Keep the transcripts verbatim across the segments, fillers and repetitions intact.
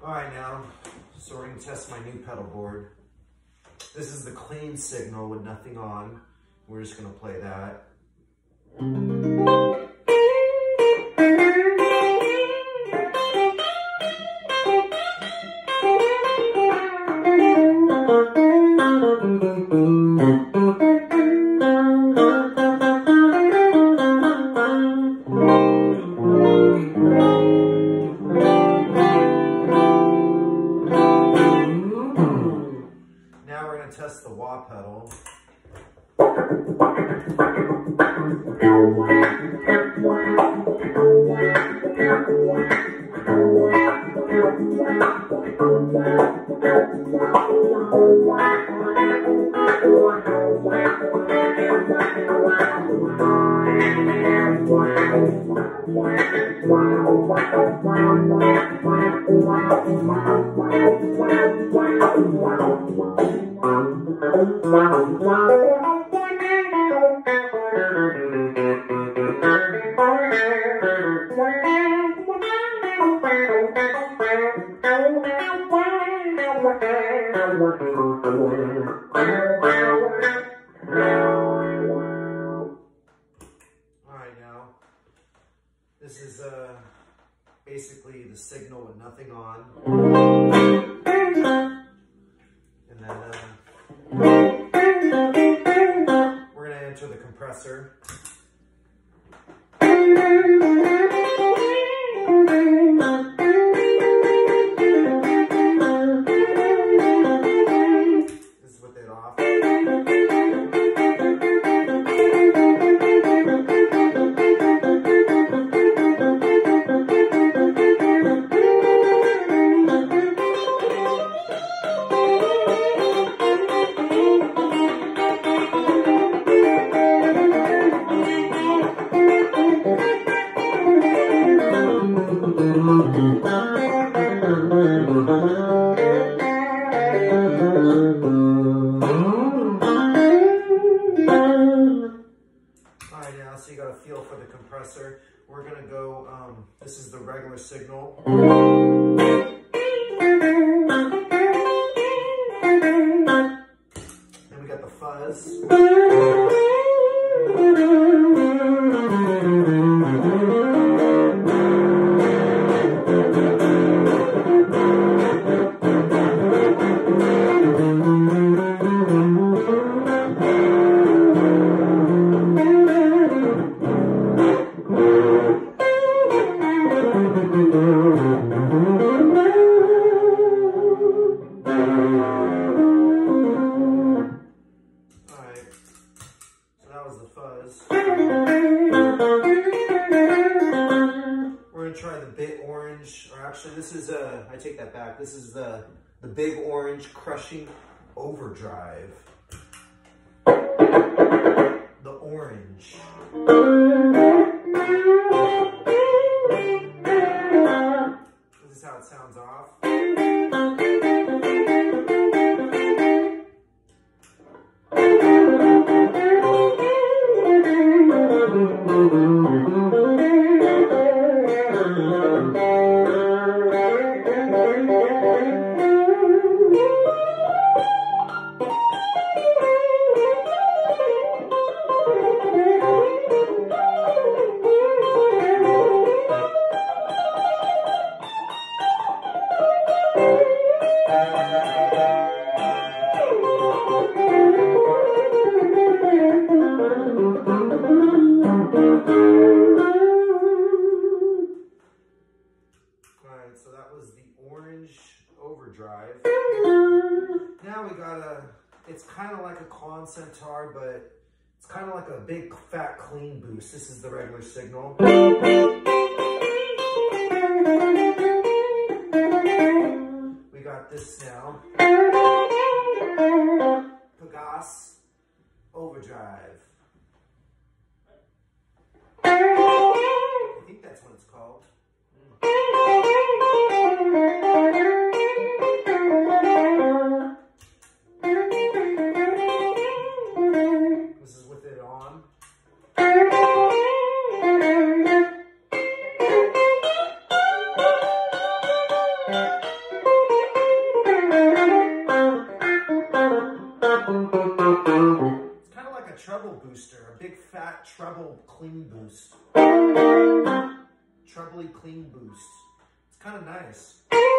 Alright now, so we're going to test my new pedal board. This is the clean signal with nothing on. We're just going to play that. Now we're going to test the wah pedal. Alright now, this is uh, basically the signal with nothing on. And then uh, we're going to enter the compressor. This is with it off. Alright now, so you got a feel for the compressor. We're going to go, um, this is the regular signal. Then we got the fuzz. Alright, so that was the fuzz. We're going to try the big orange, or actually this is, uh, I take that back, this is the, the big orange crushing overdrive. The orange. This is how it sounds off. Alright, so that was the orange overdrive. Now we got a, it's kind of like a Klon Centaur, but it's kind of like a big fat clean boost. This is the regular signal. We got this now. Pegas overdrive. I think that's what it's called. This is with it on. treble clean boost. Trebly clean boost. It's kind of nice.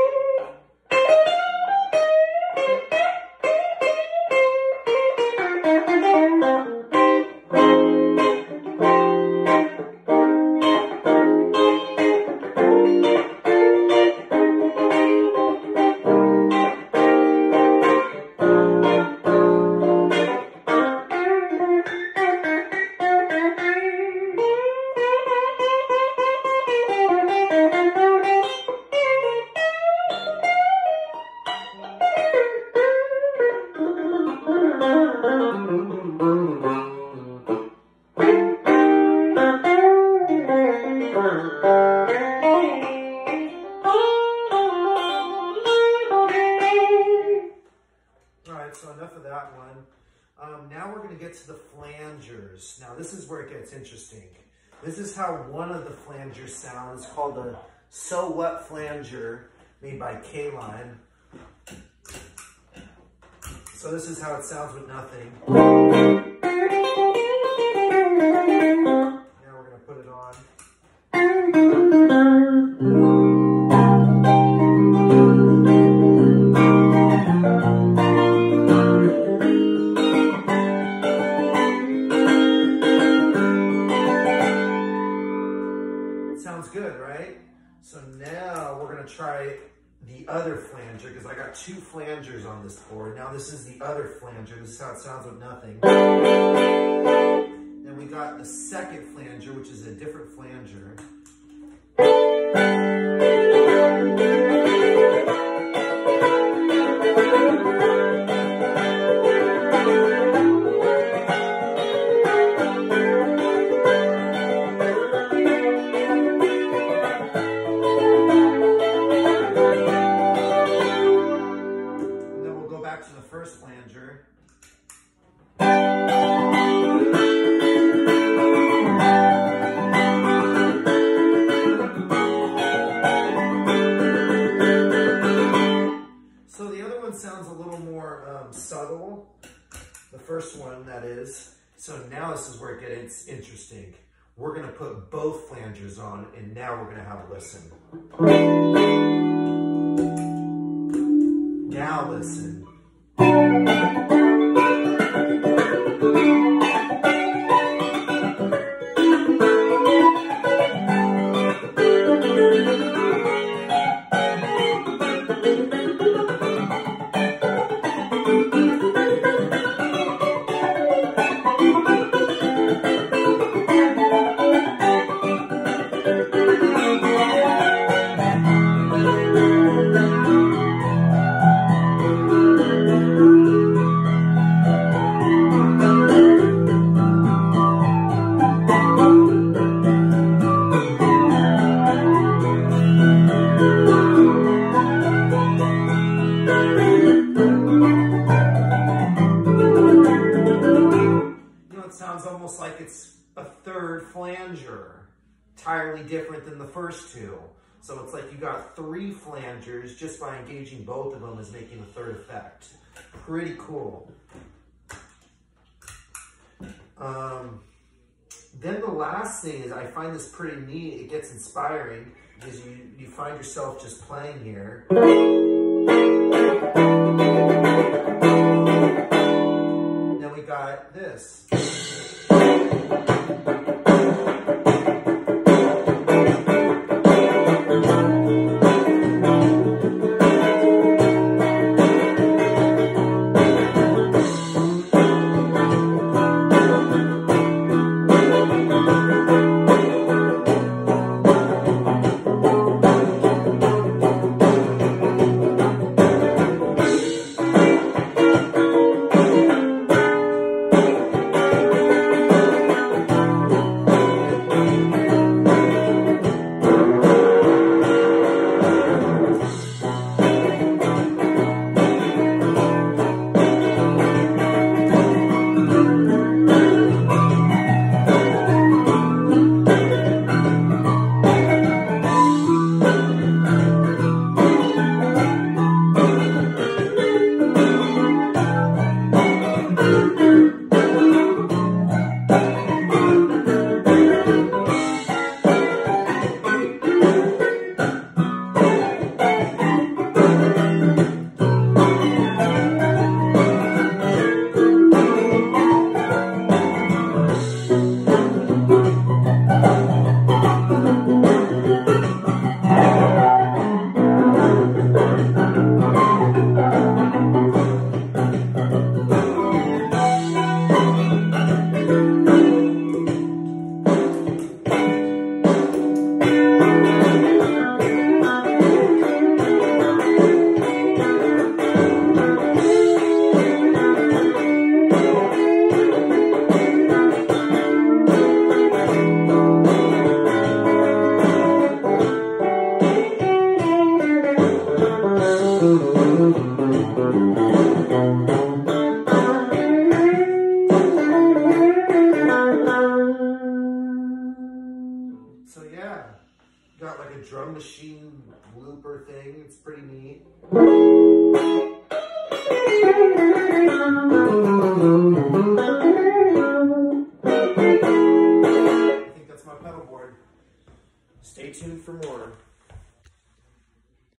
So enough of that one. Um, now we're going to get to the flangers. Now this is where it gets interesting. This is how one of the flangers sounds, called a So What Flanger, made by K-Line. So this is how it sounds with nothing. Now we're going to put it on. Sounds good, right? So now we're going to try the other flanger, because I got two flangers on this board. Now this is the other flanger. This is how it sounds with nothing. Then we got the second flanger, which is a different flanger. Back to the first flanger. So the other one sounds a little more um, subtle. The first one, that is. So now this is where it gets interesting. We're going to put both flangers on, and now we're going to have a listen. Now listen. Sounds almost like it's a third flanger, entirely different than the first two. So it's like you got three flangers just by engaging both of them is making a third effect. Pretty cool. Um, then the last thing is, I find this pretty neat. It gets inspiring because you, you find yourself just playing here. Then we got this. drum machine looper thing. It's pretty neat.